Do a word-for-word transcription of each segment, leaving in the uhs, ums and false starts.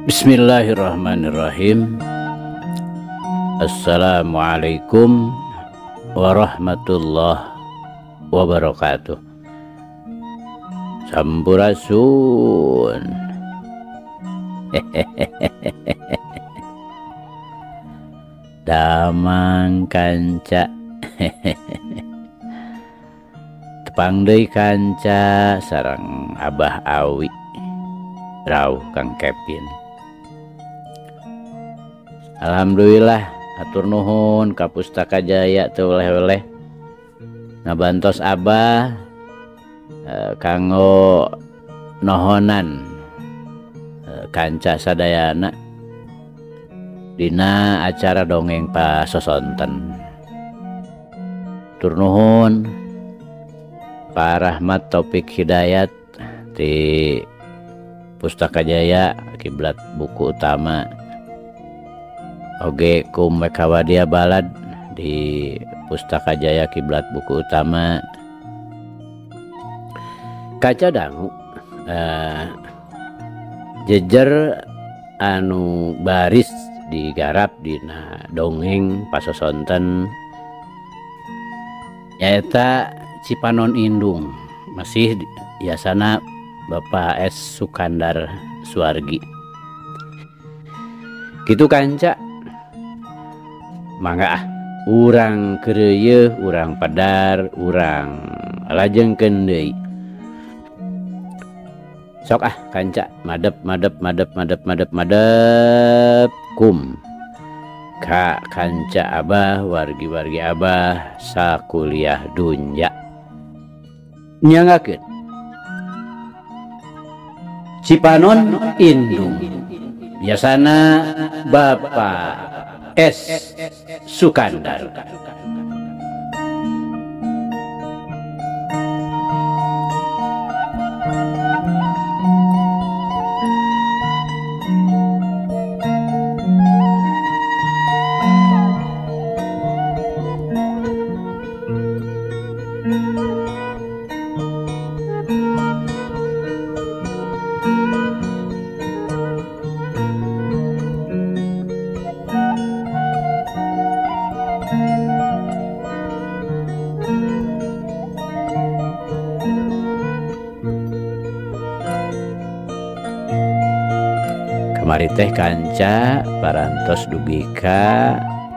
Bismillahirrahmanirrahim. Assalamualaikum warahmatullahi wabarakatuh. Sampurasun. Damang kanca. Tepang deui kanca sareng Abah Awi. Rauh Kang Kevin. Alhamdulillah atur nuhun ka Pustaka Jaya teu oleh-oleh ngabantos Abah eh, kanggo nohonan eh, kanca sadayana dina acara dongeng pasosonten. Tur nuhun Pak Rahmat Taufik Hidayat di Pustaka Jaya Kiblat Buku Utama oge kum Mekawadia Balad di Pustaka Jaya Kiblat Buku Utama kaca dangu uh, jejer anu baris digarap dina dongeng pasosonten nyaeta Cipanon Indung masih biasana Bapak S. Sukandar Suargi gitu kanca mangga ah urang keureuh urang padar urang lajengkeun deui sok ah kanca madep madep madep madep madep madep kum ka kanca Abah wargi-wargi Abah sakuliah dunya nyangakeun Cipanon Indung biasana Bapak S. Sukandar. Kamari teh kanca parantos dugi ka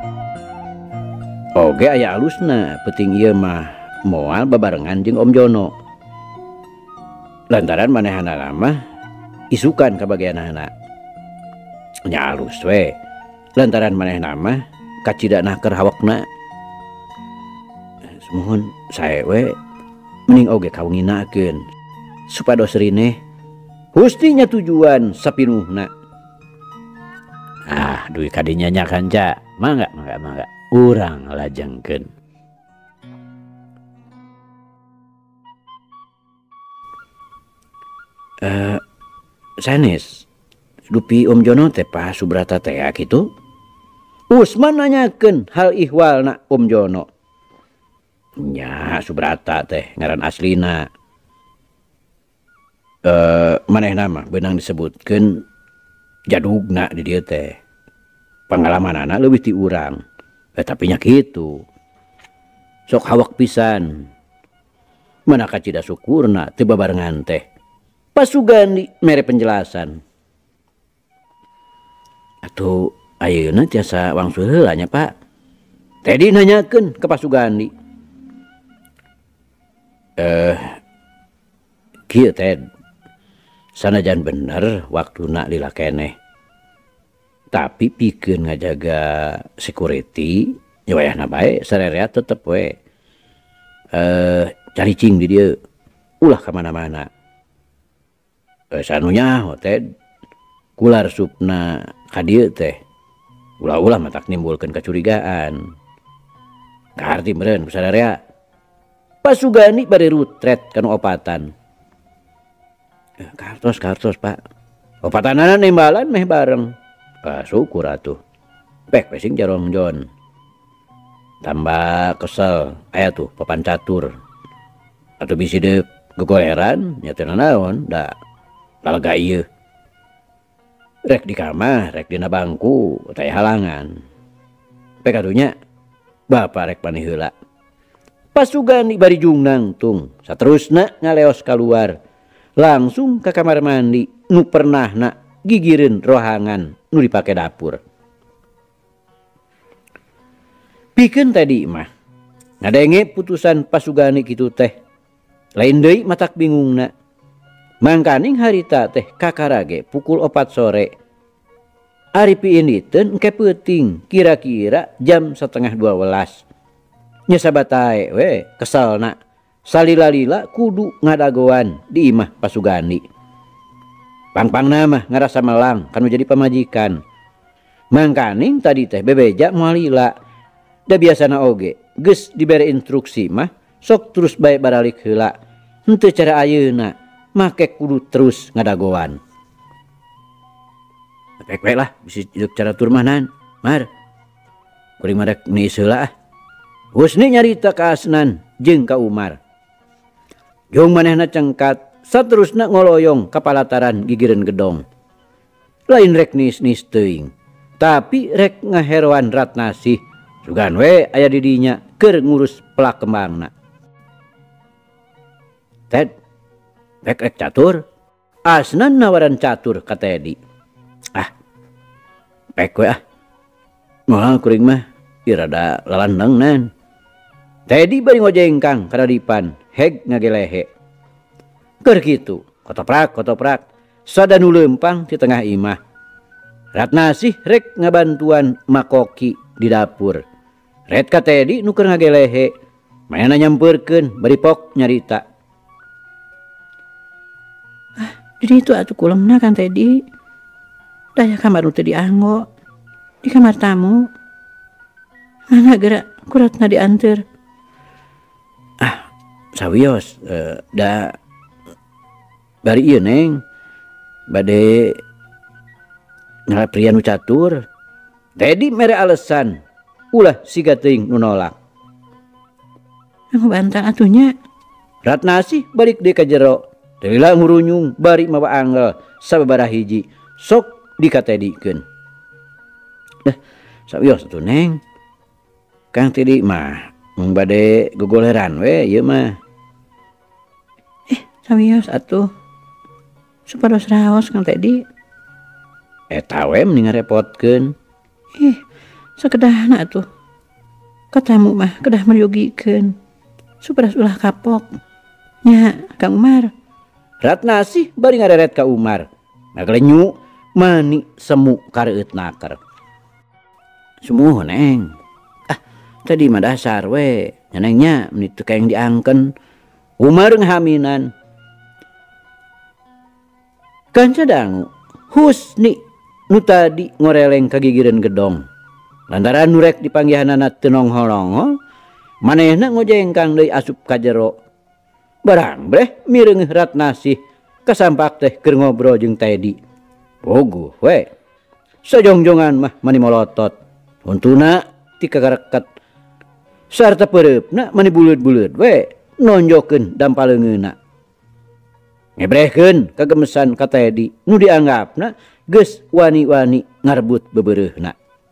oge aya alusna peuting ieu mah moal babarengan jeung Om Jono lantaran manehna mah isukan ka bageanana nya alus we lantaran manehna mah kacidana keur hawakna mohon sae we mending oge kaunginakeun supados rineh hustinya tujuan sapinuhna. Ah, duit kadinya nya kanca, mangga mangga mangga, urang lajengkeun. Eh, uh, sanes, dupi Om Jono teh Pak Subrata teh kitu. Usman nanyakeun hal ihwalna Om Jono. Nya Subrata teh ngaran aslina. Eh, uh, manehna mah beunang disebutkeun jadugna di dieu teh pengalamanana leuwih ti urang eh, tapi nya kitu sok hawak pisan manaka cida syukurna teu babarengan teh pasugandi mere penjelasan atuh ayeuna tiasa wangsul heula nya Pak tadi nanyakeun ka pasugandi eh kieu teh sanajan bener waktuna lila keneh tapi pikeun ngajaga security nya wayahna bae sarerea tetep we eh caricing di dieu ulah ka mana-mana eh sanunya teh kular supna ka dieu teh ulah-ulah mah tak nimbulkeun kacurigaan kaarti meureun sarerea pasugani bade rutret kana opatan. Kartos kartos Pak opatanana nembalan meh bareng ah, syukur atuh pek pesing jarong Jon tambah kesel aya tuh papan catur atau bisi deu gegoleran nya teh naon da lalega ieu rek di kamar rek dina bangku teh halangan pekadunya bapak rek panih heula Pasugani bari jungnang tung saterusna ngaleos keluar langsung ke kamar mandi nu pernahna gigireun rohangan nu dipake dapur. Pikeun tadi mah ngadenge putusan Pasugani kitu teh lain deui matak bingungna mangkaning harita teh kakarage pukul opat sore ari piinditeun engke peuting kira-kira jam setengah dua belas nya sabatae we kesalna salila-lila kudu ngadagoan di imah Pasugani. Pang-pangna mah ngarasa melang kanu jadi pamajikan. Mangkaning tadi teh bebeja moal lila. Da biasana oge geus dibere instruksi mah sok terus bae baralik heula. Henteu cara ayeuna make kudu terus ngadagoan. Pek we lah bisi hidup cara turmanan. Mar. Kuring marek neus heula ah. Husni nyarita ka Asnan jeung ka Umar. Jong manehna cengkat saterusna ngoloyong ka palataran gigireun gedong. Lain rek nis-nis teuing, tapi rek ngaheroan Ratnasih sugan we aya di dinya keur ngurus pelak kembangna. Ted, rek rek catur. Asnan nawaran catur ka Tedi. Ah, pek we ah. Moal kuring mah ieu rada lalandeng nan. Tedi bari ngojengkang karadipan heg ngagelehe. Keur kitu, kotoprak kotoprak sadanu leumpang di tengah imah. Ratnasih rek ngabantuan makoki di dapur. Red ka Tedi nu keur ngagelehe, maena nyampeurkeun bari pok nyarita. Ah, jadi itu atuh kulemna kan Tedi. Daya kamar nu teu dianggo. Di kamar tamu. Mana geura kuratna dianteur. Ah, sawios uh, da bari ieu Neng bade ngalaprian nu catur. Tedi mere alesan ulah siga teuing nu nolak. Nu bantang atunya. Ratnasih balik deui ka jero. Deulila ngurunyung bari mawa angel sababaraha hiji sok dikatedikeun. Dah sawios atuh Neng. Kang Tedi mah mung bade gogoleran we ieu mah. Eh, sawios atuh. Supados raos Kang Tedi. Eta we mending ngarepotkeun. Ih, sakedahna atuh. Katamu mah kedah meryugikeun. Supados ulah kapok. Nya, Kang Umar. Ratnasih bari ngareret ka Umar. Ngagelenyu mani semu kareueut naker. Sumuh Neng. Tadi mah dasar we, nyenengnya menit teu kaeng diangken. Umar ngahaminan. Kanca dangu, Husni nu tadi ngoreleng ka gigireun gedong. Lantaran nu rek dipanggihanana teu nongol-nongol, manehna ngojengkang deui asup ka jero. Barang breh mireung Ratnasih kasampak teh keur ngobrol jeung Tedi. Bogoh we. Sajongjongan mah mani molotot. Untuna ti kagareket sarta pereupna mani buleud-buleud we nonjokeun dampaleungeunna. Ngebrehkeun kagemesan ka Tedi nu dianggapna geus wani-wani ngarebut bebeureuhna.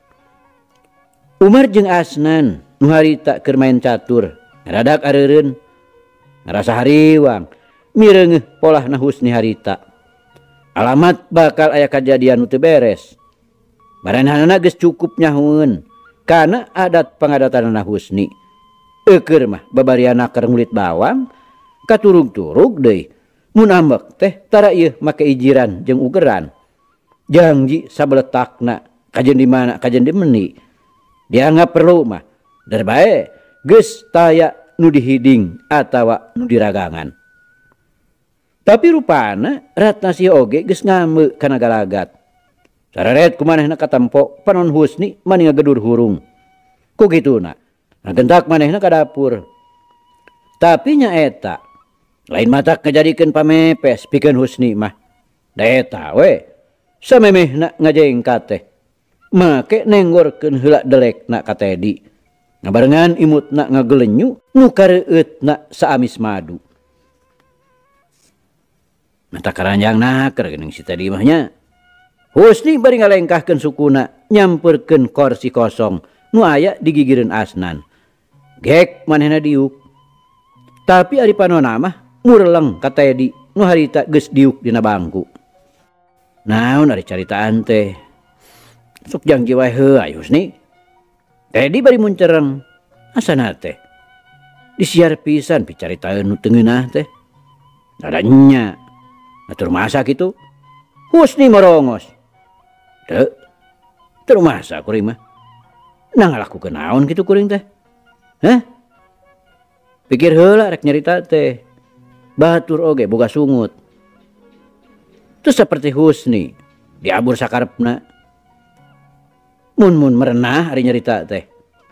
Umar jeung Asnan nu harita keur main catur ngaradak areureun ngarasa hariwang mireungeuh polahna Husni harita. Alamat bakal aya kajadian nu teu beres. Maranehna geus cukup nyahoeun kana adat pangadatanna Husni. Eukeur mah babariana keur ngulit bawang katurug-turug deui. Mun ambek teh tara ieu make ijiran jeung ugeran. Janji sabeletakna kajen di mana kajen di meni. Dianggap perlu mah dar bae geus taya nu dihiding atawa nu diragangan. Tapi rupana Ratnasih oge geus ngameu kana galagat. Sararet kumanehna katempo panon Husni mani ngagedur hurung. Ku kituna ngagentak manehna ka dapur. Tapi nya eta lain matak ngajadikeun pamepes pikeun Husni mah. Da eta we samemehna ngajengkat teh make nenggorkeun heula delekna ka Tedi. Ngabarengan imutna ngagelenyu nu kareueutna saamis madu. Mata karanjang naker geuning si Tedi mah nya. Husni bari ngalengkahkeun sukuna nyamperkeun kursi kosong nu aya di gigireun Asnan. Gek manehna diuk. Tapi ari panonna mah mureleng ka Tedi nu harita geus diuk dina bangku. Naon ari caritaan teh? Sok janji wae heuh Husni. Tedi bari muncereng. Asana teh? Disiar pisan picaritaeun nu teu ngeunah teh. Dadanya atur masa kitu. Husni morongos. Teu. Teu masa kuring mah. Nah ngalakukeun naon kitu kuring teh? Hah? Pikir heula rek nyarita teh. Batur oge boga sungut. Teu saperti Husni diabur sakarepna. Mun-mun merenah ari nyarita teh.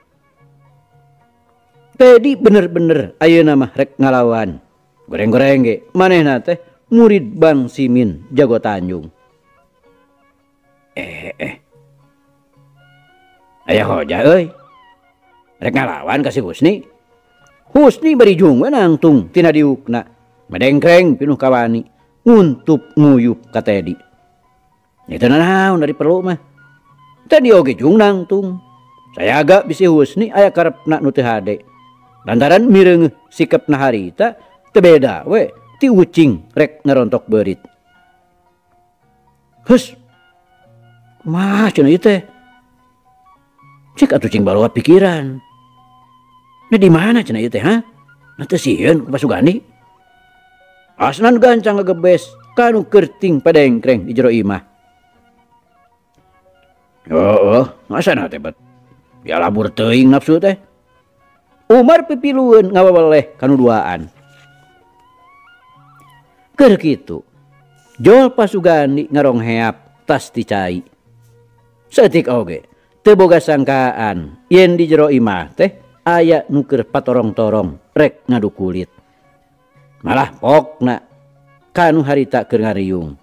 Tedi bener-bener ayeuna mah rek ngalawan. Goreng-goreng ge manehna teh murid Bang Simin jago Tanjung. Eh eh. Aya hoja euy. Rek ngalawan ka si Husni. Husni bari jung we nangtung tina diukna. Medengkreng pinuh kawani nguntup nguyup ka Tedi. Eta naon dari perlu mah. Tedi oge jung nangtung. Sayaga bisi Husni aya karepna nu teu hade. Lantaran mireungeuh sikepna harita teu beda we ti ucing rek ngarontok beurit. Heus. Kumaha cenah ieu teh? Cek atuh cing baloa pikiran. Nah di mana cenah ieu teh ha? Nah teu sieun ku Pasugani. Asnan gancang ngagebes kanu kerting padengkreng di jero imah. Oh, ngasana teh bet. Ya labur teuing nafsu teh. Umar pipilueun ngawaweleh kanu duaan. Keur kitu, Jol Pasugani ngarongheap tas ti cai. Saeutik oge teu boga sangkaan yen di jero imah teh aya nu keur patorong-torong rek ngadu kulit. Malah pokna kanu harita keur ngariung.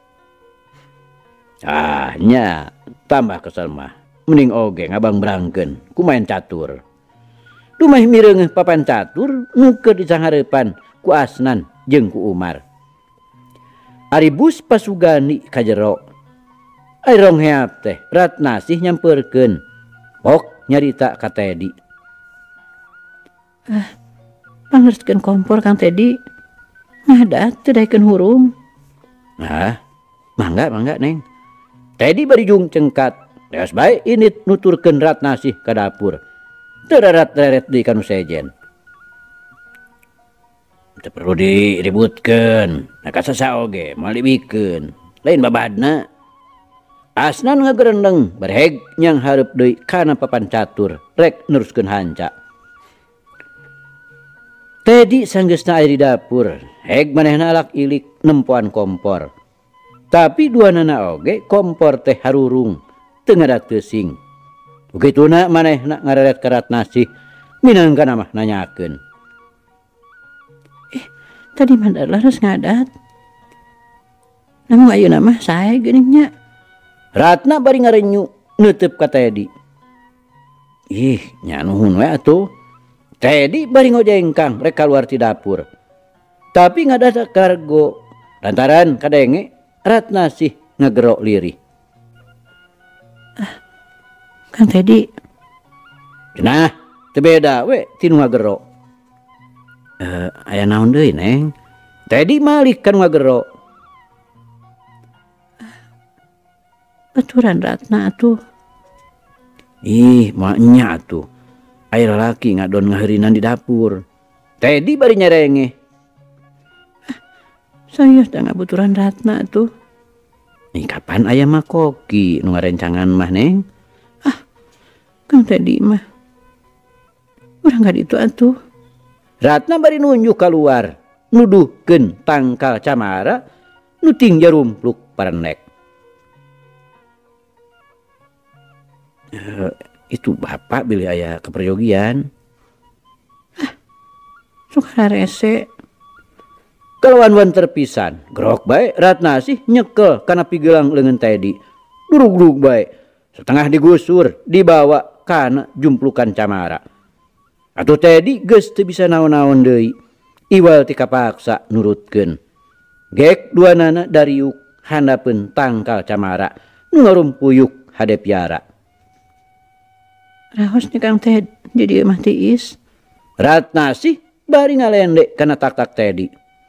Ah nya tambah kesel mah mending oge ngabang berangkeun ku main catur. Dumah mireungeuh papan catur nu keur disangareupan ku Asnan jeung ku Umar. Ari bus Pasugani ka jero. Ai rongheap teh Ratnasih nyampeurkeun. Pok nyarita ka Tedi. Ah, pangerskeun kompor Kang Tedi. Ngadat teu daekeun hurung. Ah, mangga mangga Neng. Tedi bari jung cengkat. Deos bae init nuturkeun Ratnasih ka dapur. Teu rarat-raret deui kanu sejen. Teu perlu diributkeun. Naka sasa oge moal dibikeun. Lain babadna. Asnan ngagerendeng bareheg nyang hareup deui kana papan catur rek neruskeun hanca. Tedi sanggeusna aya di dapur, heg manehna alak ilik nempoan kompor. Tapi duanana oge kompor teh harurung teu ngadak teusing. Begituna manehna ngareret ka Ratnasih minangkana mah nanyakeun. Eh, tadi mah laras ngadat. Namun ayeuna mah sae geuning nya. Ratna bari ngarenyu neuteub ka Tedi. Ih, nya nuhun we atuh. Tedi bari ngojengkang rek kaluar ti dapur. Tapi ngadat kargo lantaran kadenge Ratnasih ngagero lirih. Ah, Kang Tedi. Cenah, teu beda we ti nu ngagero. Eh, aya naon deui, Neng? Tedi malih kan ngagero. Baturan Ratna atuh. Ih, moal nya atuh. Aya lalaki ngadon ngaheurinan di dapur. Tedi bari nyerengeh. Ah, saya teh ngabuturan Ratna atuh. Ih, kapan aya mah koki nu ngarencangan mah, Neng? Ah, Kang Tedi mah. Urang gak ditu atuh. Ratna bari nunjuk keluar, nuduhkeun tangkal camara nu ting jarumpluk parenek. Uh, itu bapak bilih aya keperyogian. Ah, sukara rese. Kalawan-wan terpisan, grok bae Ratnasih nyekel kana pigelang leungeun Tedi. Durug-durug bae, setengah digusur, dibawa kana jumplukan camara. Atuh Tedi geus teu bisa naon-naon deui. Iwal ti kapaksa nurutkeun. Gek duanana dariuk handapeun tangkal camara nu ngarumpuyuk hade piara. Raos nih Kang Ted jadi mah tiis. Ratna sih bari ngalendek kana tak-tak Tedi.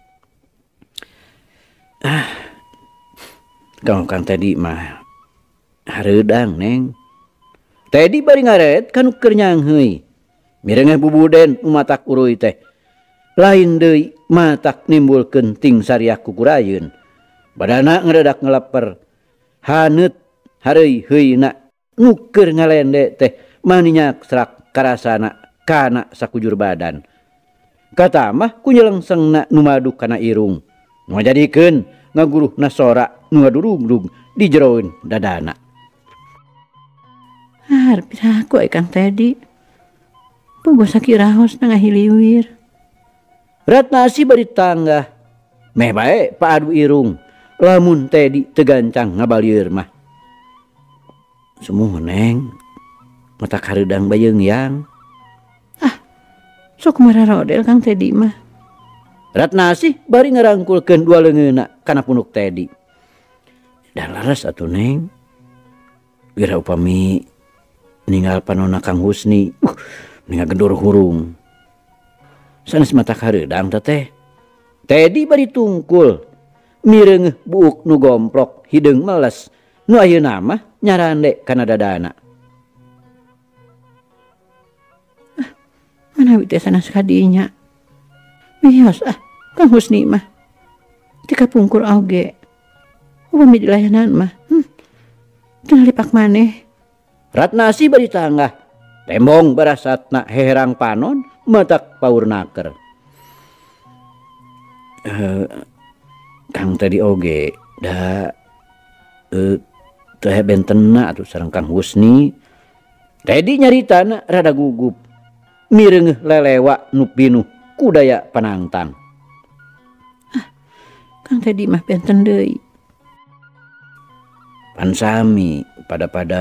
Ah, kalau Kang Tedi mah hareudang neng. Tedi bari ngaret kan keur nyangheui. Mirengeh bubuden umatak uruy teh. Lain deui matak nimbulkeun ting sariak kukurayeun. Badana ngadadak ngeleper. Haneut hareuy heuina nu keur ngalende teh maninyak serak karasana kana sakujur badan. Kata mah ku nyelengsengna nu madu kana irung. Nu ngajadikeun ngaguruh nasora nu ngadurugdug di jeroeun dadana. Hareup aku ai Kang Tedi. Boga sakiraos na ngahiliwir. Ratna si bari tangga. Meh bae paadu irung. Lamun Tedi tegancang ngabalieur mah. Sumuh neng. Mata kareudang bayeung yang. Ah, sok mararodel Kang Tedi mah. Ratna sih bari ngarangkulkeun dua leungeunna kana punuk Tedi. Dan laras atuh neng. Gira upami ninggal panonna Kang Husni. Uh, ninggal gendur hurung. Sanes mata kareudang teh. Tedi bari tungkul. Mireungeuh buuk nu gomplok hideung meles. Nu ayeuna mah nyarande kana dadana. Ah, manawi teh sanes kadinya. Mios ah, Kang Husni mah. Tika pungkur oge. Upami di layanan mah. Hmm. Teu lipak maneh. Ratna si bari tangga. Tembong barasatna heherang panon matak paurnaker. Uh, Kang tadi oge da uh, teh bentenna atuh sareng Kang Husni. Tadi nyaritana rada gugup. Mireungeuh lelewa nu pinuh kudaya panangtang. Ah, Kang tadi mah benten deui. Pan sami pada-pada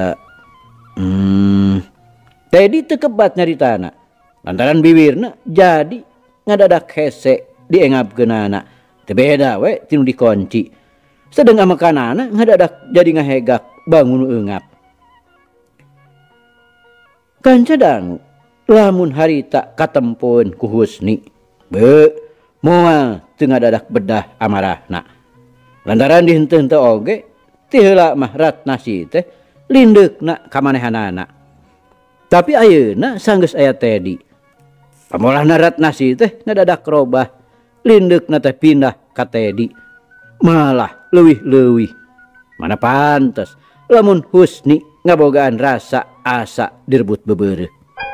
hmm, Tedi teu kebat nyaritana. Lantaran bibirna jadi ngadadak hese diengapkeunana. Teu beda we tinu dikunci. Sedeng amakanana ngadadak jadi ngahegak bangun eungap. Kancadang lamun harita katempoeun ku Husni. Be moal teu ngadadak bedah amarahna. Lantaran dihenteu-henteu oge ti heula mah Ratna si teh lindeukna ka manehanana. Tapi ayeuna sanggeus aya Tedi. Pamolahna Ratna si teh ngadadak robah. Lindeukna teh pindah ka Tedi. Malah leuwih-leuwih. Mana pantes lamun Husni ngabogaan rasa asa direbut bebeureuh.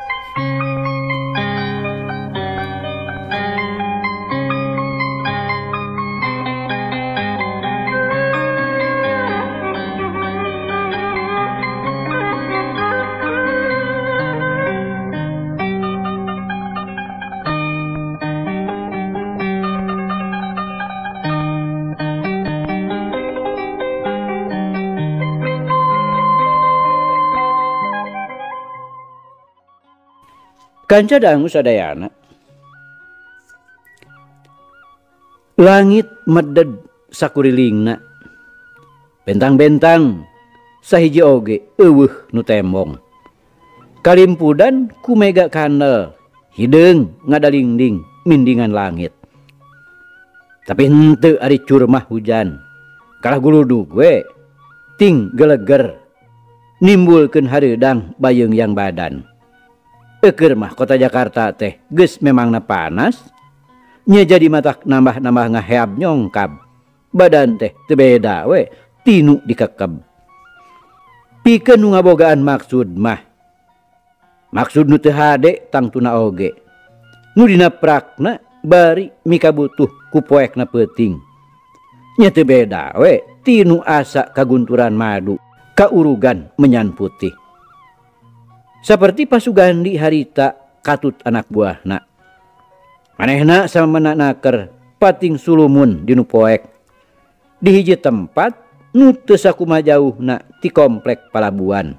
Kancadang sadayana. Langit meded sakurilingna. Bentang-bentang sahiji oge eueuh nu tembong. Kalimpudan ku mega kandel hideung ngadalingding mindingan langit. Tapi henteu ari curmah hujan. Kalah guludug we ting geleger nimbulkeun hareudang bayeung yang badan. Eukeur mah kota Jakarta teh geus memangna panas. Nya jadi matak nambah-nambah ngaheab nyongkab. Badan teh teu beda we tinu dikekeb. Pikeun nu ngabogaan maksud mah. Maksud nu teu hade tangtuna oge. Nu dina prakna bari mika butuh ku poekna peuting. Nya teu beda we tinu asa kagunturan madu kaurugan menyan putih. Seperti Pasugandi harita katut anak buahna. Manehna sama naker pating sulumun dinu poek. Di hiji tempat nu teu sakumaha jauhna ti komplek palabuhan.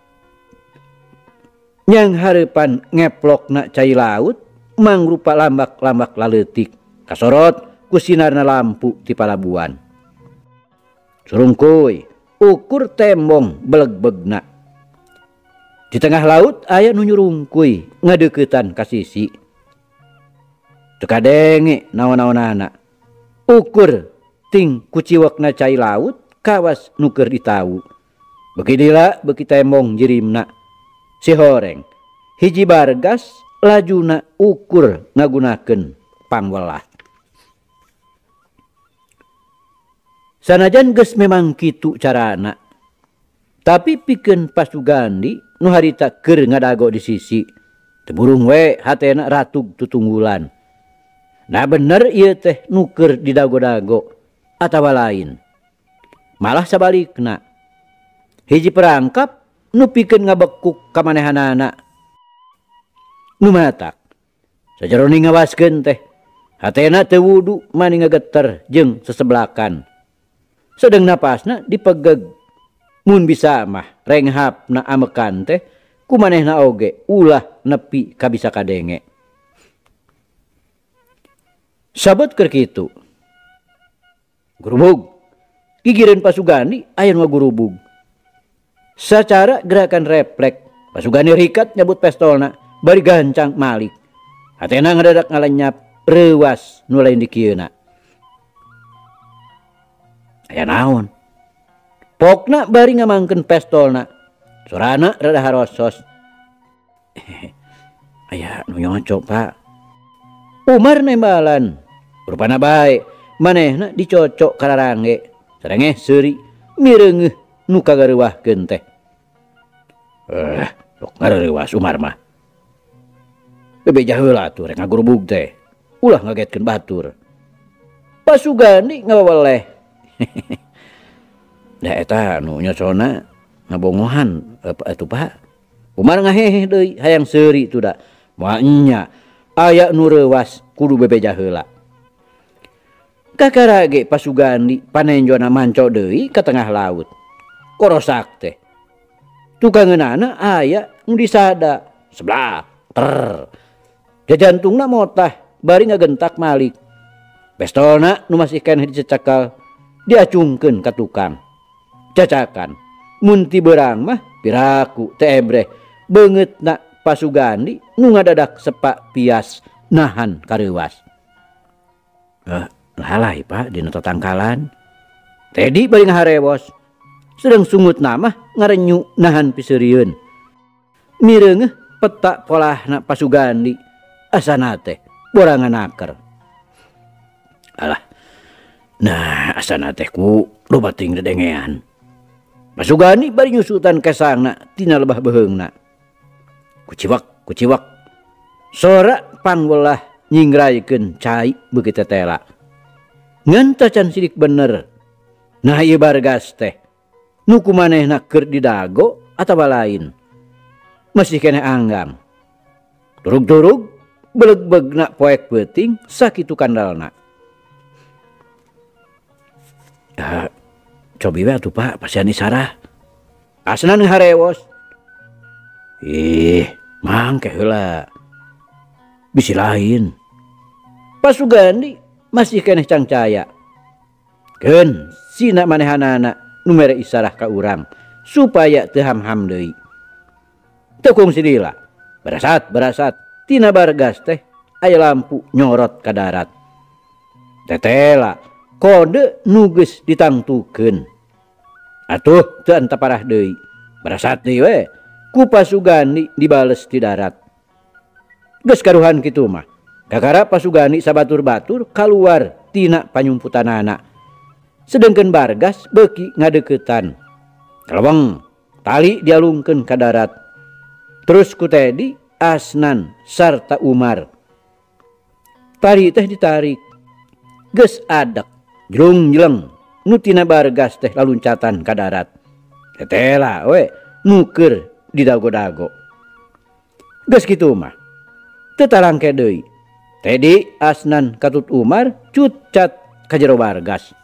Nyang hareupan ngeplokna cai laut mangrupa lambak-lambak laleutik kasorot ku sinarna lampu ti palabuhan. Surungkuy ukur tembong beleg-begna. Di tengah laut aya nu nyurungkuy ngadeukeutan ka sisi. Teu kadenge naon-naonana. Ukur ting kuciwekna cai laut kawas nu keur ditau. Beuki dila beuki tembong jirimna. Si horeng hiji bargas lajuna ukur ngagunakeun pangwelah. Sanajan geus memang kitu carana, tapi pikeun Pasugandi nu harita keur ngadago di sisi, teu burung we hatena ratug tutunggulan. Nah bener ieu teh nu keur didago-dago atawa lain. Malah sabalikna, hiji perangkap nu pikeun ngabekuk kamanehanana. Nu matak sajaroni ngawaskeun teh hatena teu wudu mani ngageter jeung sesebelakan. Sedeng napasna dipegeg. Mun bisa mah renghapna amekan teh kumanehna oge ulah nepi ka bisa kadenge. Sabet keur kitu. Gurubug. Gigireun Pasugandi aya nu ngagurubug. Sacara gerakan refleks Pasugandi rikat nyabut pistolna bari gancang malik. Hatena ngadadak ngalenyap reuwas nu lain di kieuna. Aya naon? Pokna bari ngamangkeun pistolna. Sorana rada harosos. Aya nu nyocok, Pak. Umar nembalan. Rupana bae, manehna dicocok kararange. Sarenge seuri mireungeuh nu kagareuwahkeun teh. Eh, sok ngareuwas Umar mah. Bebeja heula atuh rek ngagurubug teh. Ulah ngagetkeun batur. Pasugandi ngaweleh. Da eta nu nyosona ngabongohan apa atuh Pak. Umar ngahehe deui hayang seuri tu da. Moal nya aya nu reuwas kudu bebeja heula. Kakarage Pasugandi panenjona manco deui ka tengah laut. Korosak teh. Tukangeunana aya nu disada sebelah ter. Jajantungna motah bari ngagentak malik. Pistolna nu masih keneh dicecakal diacungkeun ka tukang. Cacakan mun ti beurang mah piraku teh ebreh beungeutna Pasugandi nu ngadadak sepak pias nahan kareuwas. Eh, lalai Pak dina tatangkalan. Tedi bari ngaharewos. Sedang sungutna mah ngarenyu nahan piseurieun. Mireungeuh peta polahna Pasugandi asana teh borangan aker. Alah. Nah, asana teh ku loba ting dedengean. Pasugandi bari nyusutan kesangna tina lebah beheungna. Kuciwak, kuciwak. Sora pangwelah nyingraikeun cai beuki tetela. Ngan tacan sidik bener. Nah ieu bargas teh nu kumanehna keur didago atawa lain. Masih keneh anggang. Durug-durug beleg-begna poek peuting sakitu kandalna. Uh, cobi we atuh Pak pasian isarah. Asna nu harewos. Ih, mangke heula. Bisi lain. Pasugandi masih keneh cangcaya. Keun sina manehanana nu mere isarah ka urang supaya teu ham-ham deui. Teu kungsi lila. Berasat, berasat tina bargas teh aya lampu nyorot ka darat. Tetela kode nu geus ditangtukeun. Atuh teu anta parah deui. Berasat deui we ku Pasugandi dibales ti darat. Geus karuhan kitu mah. Kakara Pasugandi sabatur-batur kaluar tina panyumputanana. Sedengkeun bargas beuki ngadeuketan. Kaleweng tali dialungkeun ka darat. Terus ku Tedi, Asnan sarta Umar. Tali teh ditarik. Geus adek jrung jeleng nu tina bargas teh laluncatan ka darat. Tetela we nu keur didago-dago. Geus kitu mah. Teu tarangke deui. Tedi, Asnan katut Umar cucat ka jero bargas.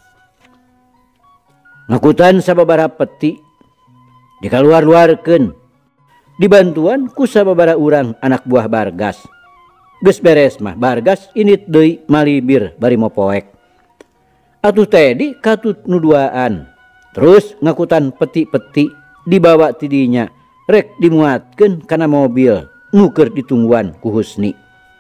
Ngakutan sababara peti dikaluar-luarkeun. Dibantuan ku sababara urang anak buah bargas. Geus beres mah bargas init deui malibir bari mopoek. Atuh Tedi katut nu duaan. Terus ngakutan peti-peti dibawa tidinya rek dimuatkeun kana mobil nuker ditungguan ku Husni.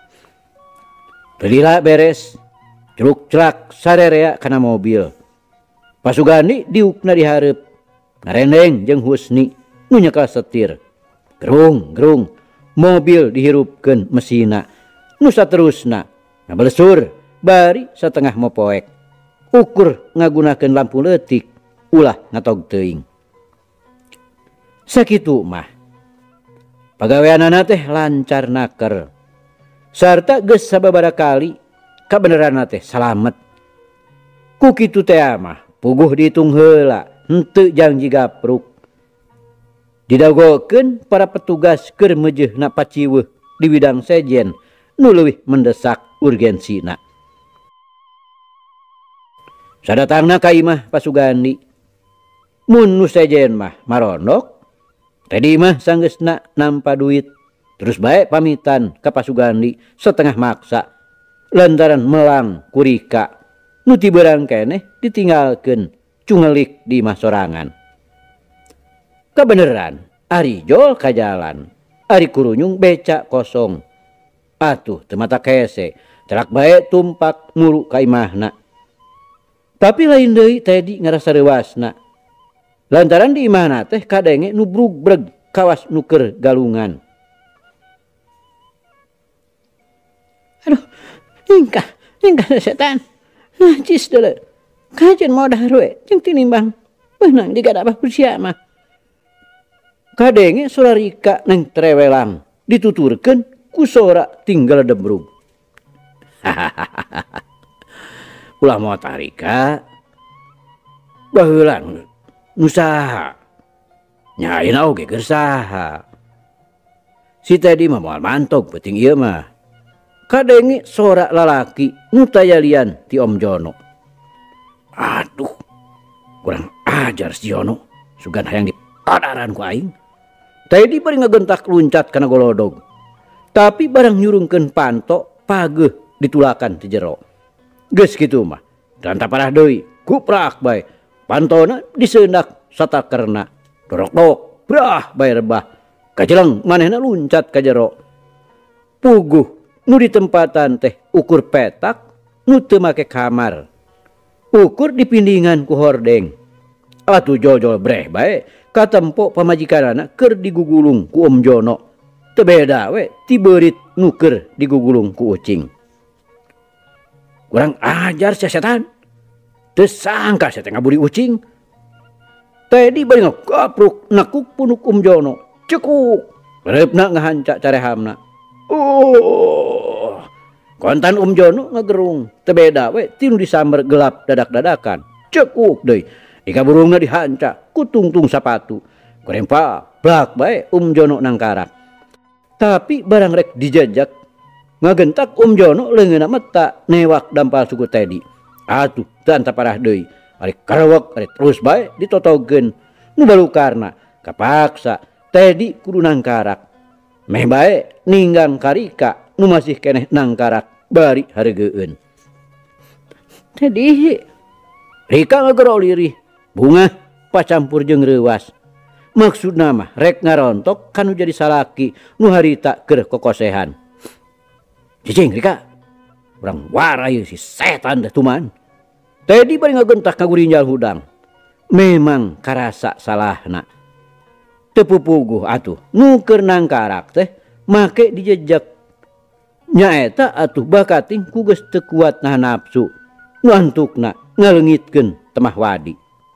Lila beres celuk celak sarerea kana mobil. Pasugandi diukna dihareup ngarendeng jeung Husni nu nyekel setir. Gerung gerung mobil dihirupkeun mesina nu saterusna ngabalesur bari satengah mopoek. Ukur ngagunakeun lampu leutik ulah ngatog teuing. Sakitu mah pagaweanana teh lancar naker sarta geus sababaraha kali kabeneranna teh salamet. Ku kitu teh mah puguh dihitung heula henteu janji gapruk. Didagokeun para petugas keur meujeuhna paciweuh di bidang sejen nu leuwih mendesak urgensina. Sadatangna ka imah Pasugandi mun nu sejen mah marondok tadi mah sanggeusna nampa duit terus bae pamitan ka Pasugandi setengah maksa lantaran melang kurika nu ti beurang keneh ditinggalkeun cungelik di imah sorangan. Kabeneran ari jol ka jalan ari kurunyung beca kosong atuh teu mata kese celak bae tumpak muru ka imahna. Tapi lain deui tadi ngarasa rewasna lantaran di imahna teh kadenge nu brug-breg kawas nuker galungan. Aduh, ingkah, ingkah setan. Najis dulu. Kajen mau dah rue, jeung tinimbang. Beunang digadabah ku sia mah. Kadenge Surarika neng trewelang dituturkeun ku sora tinggal dembrug. Ulah mau tarika baheula nu saha nyaina oge keur saha. Si tadi mah moal mantog penting ieu mah kadenge sora lalaki nu tayalian ti Om Jono. Aduh kurang ajar si Jono sugan hayang dipadaran ku aing. Tadi bari ngagentak luncat kana golodog tapi barang nyurungkeun panto pageuh ditulakan ti jero. Geus kitu mah dan taparah deui kuprak bae pantona diseundak satakerna dorok-dok brah bae rebah kajeleng manehna luncat ka jero. Puguh nu di tempatan teh ukur petak nu teu make kamar ukur dipindingan ku hordeng. Atuh jojol breh bae katempo pamajikanana keur digugulung ku Om Jono teu beda we ti beurit nu keur digugulung ku ucing. Kurang ajar sia setan. Teu sangka sia teh ngaburi ucing. Tadi bari ngapruk nakuk punuk Om Jono. Cekuk. Reupna ngahanca carehamna. Oh. Kontan Om Jono ngagerung. Teu beda we ti nu disamber gelap dadak-dadakan. Cekuk deui. Dikaburungna dihanca ku tungtung sapatu. Kurempa blak bae Om Jono nangkarak. Tapi barang rek dijajak ngagentak Om Jono leungeunna meta newak dampal suku Tedi. Atuh teu antaparah deui ari karewek ari terus bae ditotogkeun nu balukarna kapaksa Tedi kudu nangkarak. Meh bae ninggang karika nu masih keneh nangkarak bari hareugeun. Tedi Rika ngagero lirih bunga pacampur jeung reuwas. Maksudna mah rek ngarontok kanu jadi salaki nu harita keur kokosehan. Cicing Rika urang warai si setan teh tuman. Tedi bari ngagentak ka gurinjal hudang. Memang karasa salahna. Teu pupuguh atuh nu keur nangkarak teh make dijejak. Nyaeta atuh bakating ku geus teu kuat nahan nafsu. Nu antukna ngaleungitkeun temah wadi.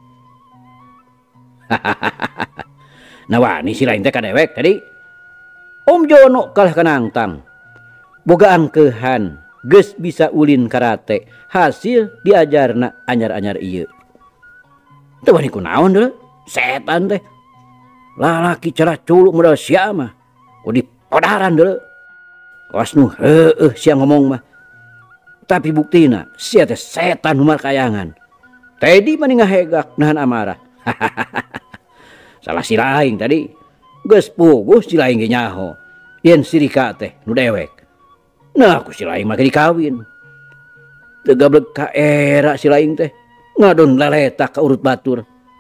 Nah wani si lain teh kadewek tadi. Om Jono kalah kanangtang. Boga angkeuhan geus bisa ulin karate hasil diajarna anyar-anyar ieu. Teu wani kunaon deuleu setan teh. Lalaki cara culuk modal sia mah kudu dipodaran deuleu. Kawas nu heueuh sia ngomong mah. Tapi buktina sia teh setan nu markayangan. Tedi mani ngahegak nahan amarah. Salah si laing tadi. Geus puguh si laing ge nyaho. Yen si Rika teh nu dewek. Nah aku si laing mah dikawin. Teu gablek ka era si laing teh. Ngadon leletak ka urut batur.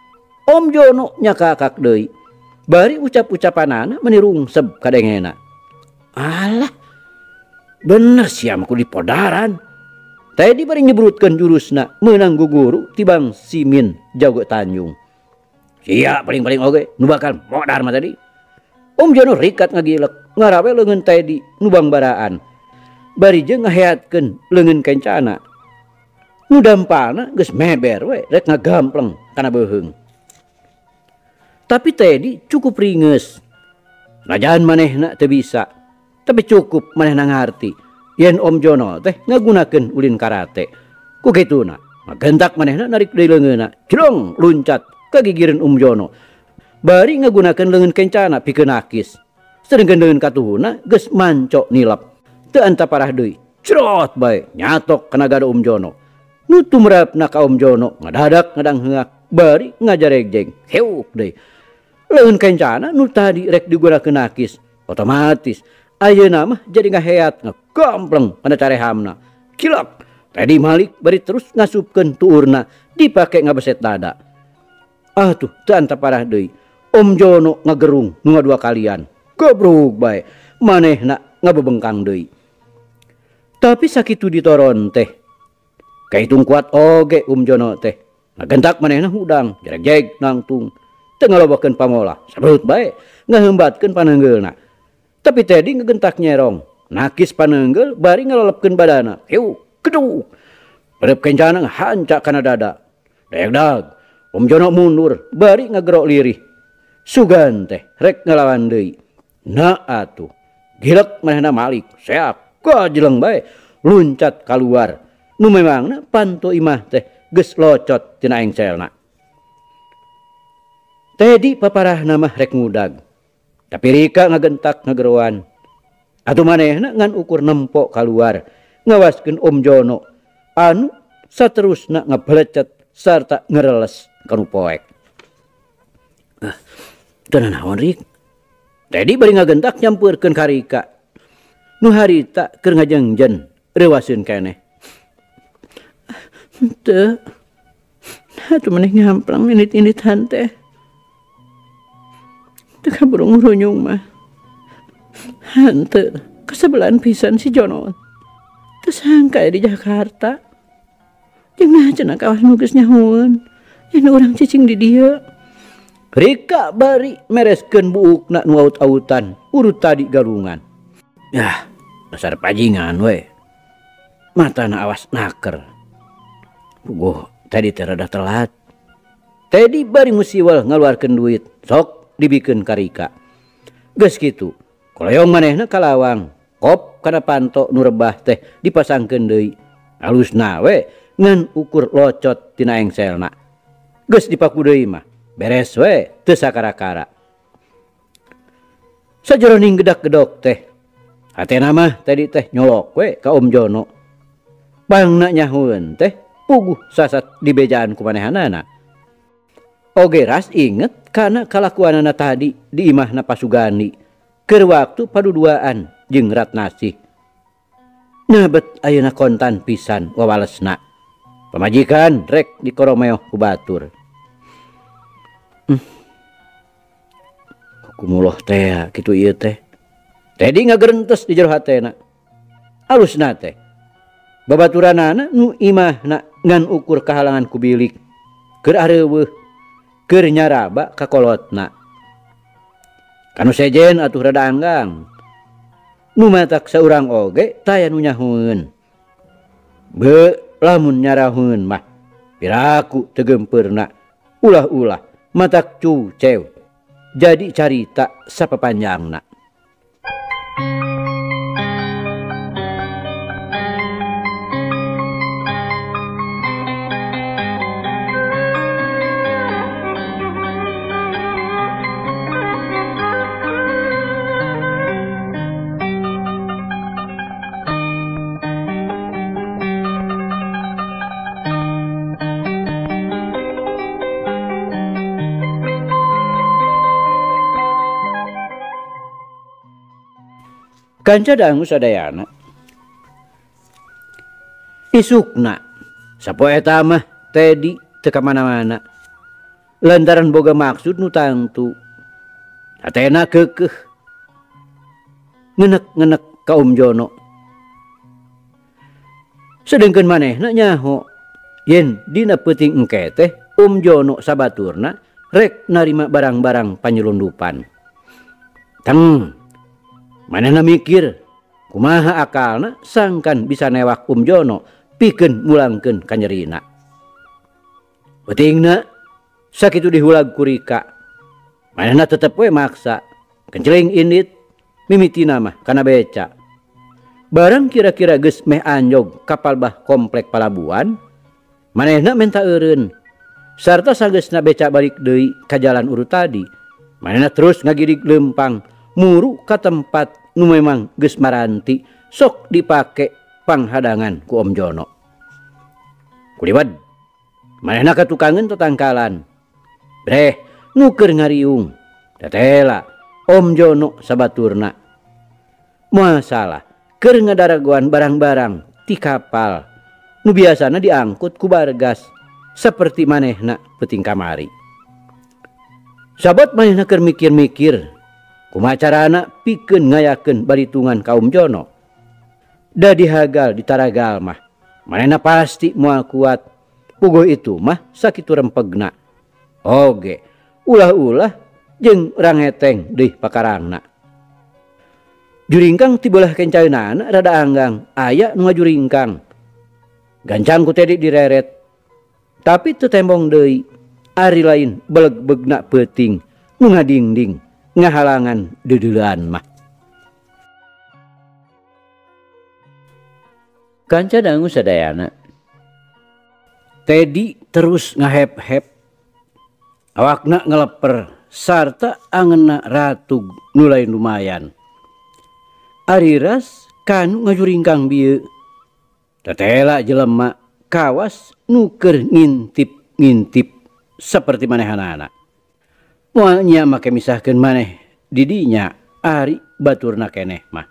Om Jono nya kakak deui. Bari ucap-ucapanana menirungseb kadengena. Alah, bener siam ku dipodaran. Tadi bari nyebrutkeun jurusna meunang guguru tibang Simin jago Tanjung. Sia paling-paling oge nu bakal modar mah tadi. Om Jono rikat ngagilek ngarawe leungeun Tedi nu bangbaraan. Bari jeung ngaheatkeun leungeun kencana. Nu dampalna geus meber we rek ngagampleng kana beuheung. Tapi Tedi cukup ringeus. Rajaan manehna teu bisa, tapi cukup manehna ngarti yen Om Jono teh ngagunakeun ulin karate. Ku kituna, magentak manehna narik deui leungeunna, jrong luncat ka gigireun Om Jono. Bari ngagunakeun leungeun kencana pikeun nakis. Sedengkeun leungeun katuhuna geus manco nilap. Teu anta parah deui, crot bae nyatok kana gada Om Jono. Nu tumrapna ka Om Jono ngadadak ngadang heuk bari ngajaregjeng. Heuk deui. Leungeun kencana nu tadi rek digunakeun nakis, otomatis ayeuna mah jadi ngaheat ngagampleng kana carehamna. Kilap. Tadi Malik bari terus ngasupkeun tuurna dipake ngabeset dada. Ah tuh teu anta parah deui. Om Jono ngagerung nu ngadua kalian. Gobrok bae manehna ngabebengkang deui. Tapi sakitu ditoron teh. Kahitung kuat oge Om Jono teh. Ngagentak manehna hudang, jereg-jeg nangtung. Teu ngalobakeun pamola, sabeut bae ngaheumbatkeun paneunggeulna. Tapi Tedi ngagentak nyerong, nakis paneungeul bari ngalolepkeun badana. Heu, keduk. Reup kencana ngahancak kana dada. Dayak-dag, Om Jono mundur, bari ngagerok lirih. Sugan teh rek ngalawan deui. Na atuh, gilek manehna Malik, seak kajeleng bae luncat kaluar. Nu memangna panto imah teh geus locot tina engselna. Tedi paparahna mah rek ngudag. Tapi Rika ngagentak ngageroan. Atuh manehna ngan ukur nempok kaluar. Ngawaskeun Om Jono. Anu saterusna ngabelecet sarta ngereles kanu poek. Ah, teu naon Rik. Tedi bari ngagentak nyampeurkeun ka Rika. Nu harita keur ngajengjen reuwaseun keneh. Teu. Atuh maneh ngamplang minit-minitan teh. Teka burung runyung mah. Hante kesebelan pisan si Jono. Tersangka di Jakarta. Jeung nah cenah kawan nu geus nyahoeun. Yen urang cicing di dieu. Rika bari mereskeun buukna nu aut-autan urut tadi galungan. Yah, dasar pajingan we. Matana awas naker. Puguh tadi teh rada telat. Tedi bari musiwal ngaluarkeun duit. Sok dibikeun ka Rika. Geus kitu, koloyong manehna ka lawang. Kop kana panto nu rebah teh dipasangkeun deui. Halusna we ngan ukur locot tina engselna. Geus dipaku deui mah. Beres we teu sakara-kara. Sajeroning gedak-gedok teh. Hatena mah tadi teh nyolok we ka Om Jono. Bangna nyahoeun teh puguh sasat dibejaan ku manehanana. Oge ras inget kana kalakuanana tadi di imahna Pasugani keur waktu paduduaan jeung Ratnasih. Nyabet ayeuna kontan pisan wawalesna. Pamajikan rek dikoromeoh ku batur. Hmm. Kumuloh teh kitu ieu teh. Tedi ngagerentes di jero hatena. Alusna teh. Babaturanana nu imahna ngan ukur kahalangan ku bilik. Keur areuweuh. Keur nyaraba ka kolotna. Kanu sejen atuh rada anggang. Nu matak saurang oge taya nu nyahoeun. Be lamun nyaraheun mah piraku teu gempeurna. Ulah-ulah matak cucew. Jadi carita sapapanjangna. Kanca dangu sadayana. Isukna sapoe eta mah Tedi teu ka mana-mana. lantaran boga maksud nu tangtu. Atena kekeh ngenek-ngenek ka Om Jono. Sedengkeun manehna nyaho yen dina peuting engke teh Om Jono sabaturna rek narima barang-barang panyelundupan. Teng manehna mikir kumaha akalna sangkan bisa newak Om Jono pikeun mulangkeun ka nyerina. Peutingna sakitu dihulag ku Rika. Manehna tetep we maksa kenceling indit mimitina mah kana beca. Barang kira-kira geus meh anjog kapal bah komplek palabuhan, manehna menta eureun. Sarta sageusna beca balik deui ka jalan urut tadi, manehna terus ngagirig leumpang muru ka tempat nu memang geus maranti sok dipake panghadangan ku Om Jono. Kuliwad manehna katukangeun tetangkalan. Breh nuker ngariung. Tetela Om Jono sabaturna. Masalah keur ngadaragoan barang-barang ti kapal nu biasana diangkut ku bargas seperti manehna peuting kamari. Sabot manehna keur mikir-mikir kumaha carana pikeun ngayakeun baritungan ka Om Jono. Da dihagal ditaragal mah manehna pasti moal kuat. Puguh itu mah sakitu rempegna. Oge ulah-ulah jeung rangeteng deui pakarangna. Juringkang ti beulah kencaeunana rada anggang, aya nu ngajuringkang. Gancang ku tedi direret. Tapi teu tembong deui. Ari lain beleg-begna peuting nu ngadingding ngahalangan deudeulan mah. Kanca dangu sadayana. Tedi terus ngahep-hep. Awakna ngeleper sarta angeunna ratug nu lain lumayan. Ariras kanu ngajuringkang bieu. Tetela jelema kawas nu keur ngintip-ngintip saperti manehanana. Moal nya make misahkeun maneh di dinya ari baturna keneh mah.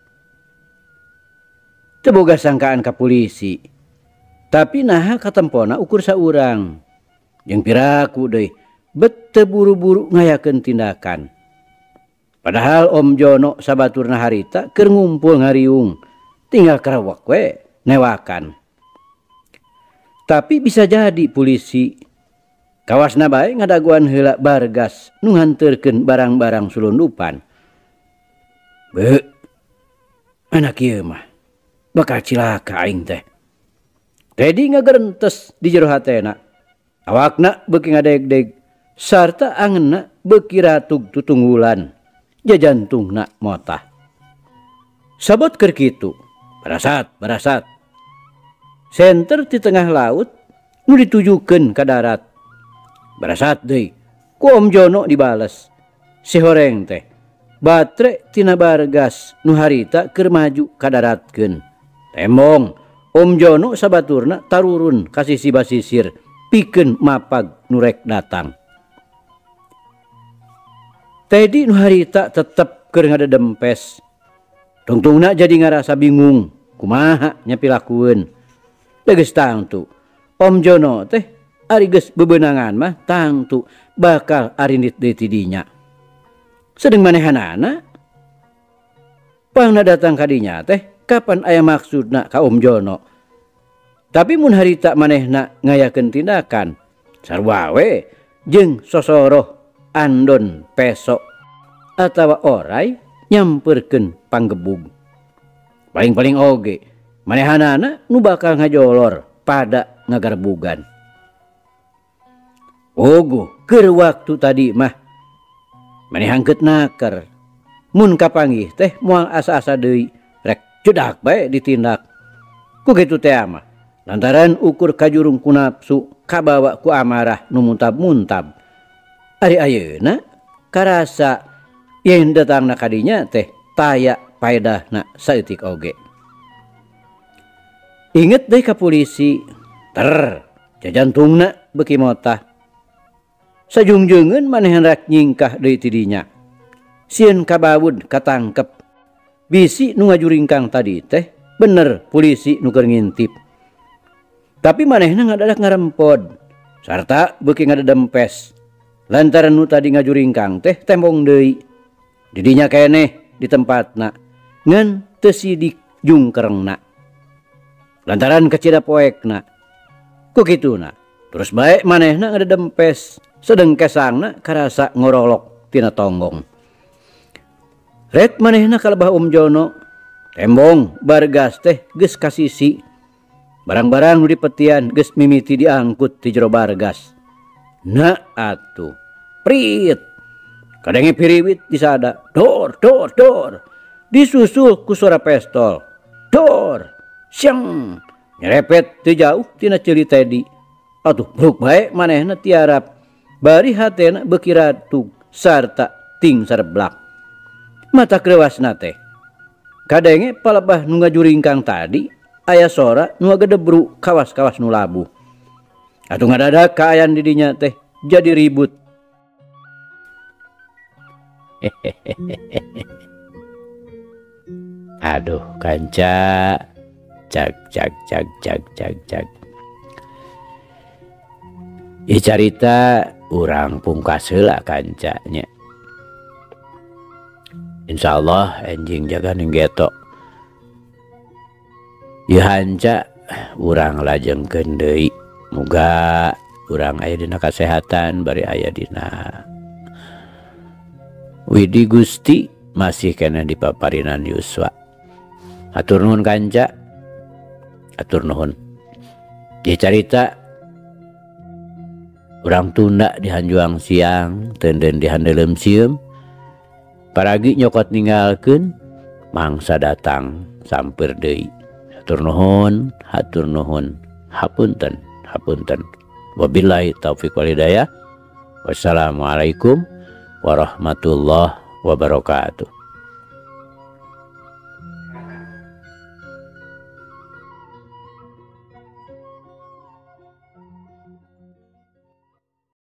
Teu boga sangkaan ka polisi. Tapi naha katempona ukur saurang. Jeung piraku deui bet teu buru-buru ngayakeun tindakan. Padahal Om Jono sabaturna harita keur ngumpul ngariung, tinggal karawak we newakan. Tapi bisa jadi polisi kawasna bae ngadaguan heula bargas nu nganteurkeun barang-barang sulundupan. Beuh, anak ieu mah bakal cilaka aing teh. Tedi ngagerentes di jero hatena. Awakna beuki ngadeg-deg sarta angeunna beuki ratug tutunggulan. Jajantungna motah. Sabot keur kitu, barasat, barasat. Senter di tengah laut nu ditujukeun ka darat. Barasat deui, ku Om Jono dibales. Si horeng teh batre tina bargas nu harita keur maju ka daratkeun. Tembong Om Jono sabaturna tarurun ka sisi basisir pikeun mapag nu rek datang. Tedi nu harita tetep keur ngadedempes. Tungtungna jadi ngarasa bingung kumaha nya pilakueun. Da geus tangtu Om Jono teh ari geus bebeunangan mah tangtu bakal arindit deui ti dinya. Sedeng manehanana pangna datang ka dinya teh kapan aya maksudna ka Om Jono. Tapi mun harita manehna ngayakeun tindakan sarua we jeung sosoroh andon pesok atawa orai nyamperkeun panggebug. Paling-paling oge manehanana nu bakal ngajolor pada ngagarbugan. Ogo keur waktu tadi mah manehangkeut naker. Mun kapanggih teh moal asa-asa deui rek cedak bae ditindak. Ku kitu teh mah lantaran ukur kajurung ku nafsu kabawa ku amarah nu muntab-muntab. Ari ayeuna karasa yen datangna ka dinya teh taya paedahna saeutik oge. Inget deui ka polisi, ter jajantungna beuki motah. Sajungjeungeun manehan rek nyingkah deui ti dinya. Sieun kabawud katangkep. Bisi nu ngajuringkang tadi teh bener polisi nu keur ngintip. Tapi manehna ngadadak ngarempod sarta beuki ngadedempes lantaran nu tadi ngajuringkang teh tembong deui didinya keneh di tempatna ngan teu sidik jungkerengna lantaran kecida poekna ku kituna terus bae manehna ngadempes sedeng kesangna karasa ngorolok tina tonggong rek manehna kalebah Om Jono tembong bargas teh geus kasisi barang-barang nu dipetian geus mimiti diangkut ti jero bargas na atuh prit kadenge piriwit disada dor dor dor disusul ku suara pestol dor syang nyerepet teu jauh tina ceuli Tedi atuh bruk bae manehna tiarap bari hatena beuki ratug sarta ting sareblak mata krewasna teh kadenge palebah nu ngajuringkang tadi aya sora nu ngagedebru kawas-kawas nu labuh atuh ngadadak kaayaan didinya teh jadi ribut. Aduh kanca cak cak cak cak cak cak ieu carita urang pungkas heula kancanya insyaallah enjing jaga ning geto ieu hanca urang lajengkeun deui muga urang aya dina kasehatan bari aya dina widi Gusti masih kena dipaparinan yuswa atur nuhun kanca atur nuhun ieu carita urang tunda di hanjuang siang tenden di handelem sieum paragi nyokot ninggalkeun mangsa datang sampeur deui hatur nuhun hatur nuhun hapunten hapunten wabillahi taufiq wal hidayah wassalamualaikum warahmatullahi wabarakatuh.